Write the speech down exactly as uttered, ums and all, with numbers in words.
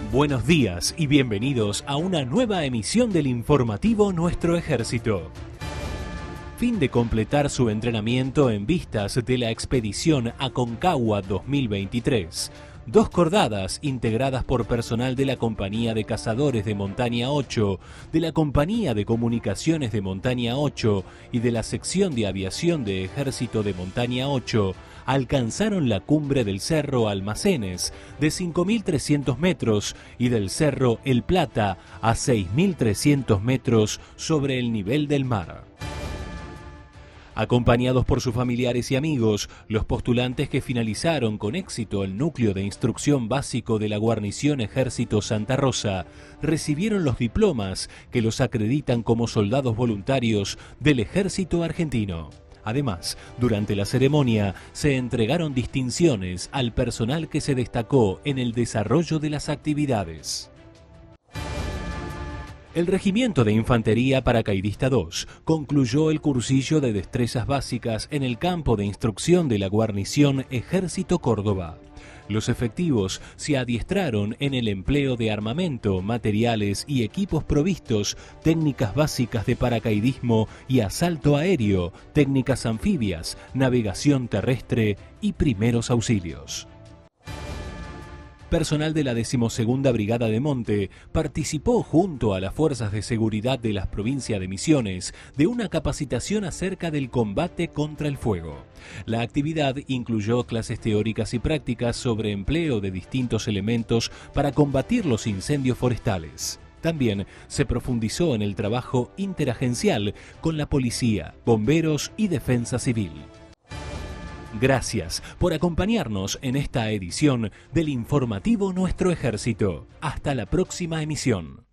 Buenos días y bienvenidos a una nueva emisión del informativo Nuestro Ejército. Fin de completar su entrenamiento en vistas de la expedición Aconcagua dos mil veintitrés. Dos cordadas integradas por personal de la Compañía de Cazadores de Montaña ocho, de la Compañía de Comunicaciones de Montaña ocho y de la Sección de Aviación de Ejército de Montaña ocho alcanzaron la cumbre del Cerro Almacenes de cinco mil trescientos metros y del Cerro El Plata a seis mil trescientos metros sobre el nivel del mar. Acompañados por sus familiares y amigos, los postulantes que finalizaron con éxito el núcleo de instrucción básico de la Guarnición Ejército Santa Rosa recibieron los diplomas que los acreditan como soldados voluntarios del Ejército Argentino. Además, durante la ceremonia se entregaron distinciones al personal que se destacó en el desarrollo de las actividades. El Regimiento de Infantería Paracaidista dos concluyó el cursillo de destrezas básicas en el campo de instrucción de la Guarnición Ejército Córdoba. Los efectivos se adiestraron en el empleo de armamento, materiales y equipos provistos, técnicas básicas de paracaidismo y asalto aéreo, técnicas anfibias, navegación terrestre y primeros auxilios. Personal de la decimosegunda Brigada de Monte participó junto a las fuerzas de seguridad de la provincia de Misiones de una capacitación acerca del combate contra el fuego. La actividad incluyó clases teóricas y prácticas sobre empleo de distintos elementos para combatir los incendios forestales. También se profundizó en el trabajo interagencial con la policía, bomberos y defensa civil. Gracias por acompañarnos en esta edición del informativo Nuestro Ejército. Hasta la próxima emisión.